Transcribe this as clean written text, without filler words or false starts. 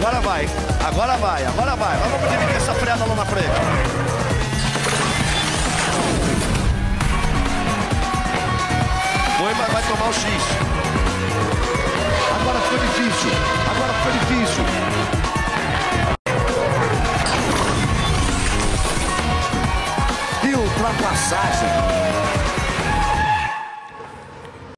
Agora vai. Agora vai. Agora vai. Mas vamos dividir essa freada lá na frente. Foi, mas vai tomar o X. Agora ficou difícil. Agora ficou difícil. Que ultrapassagem.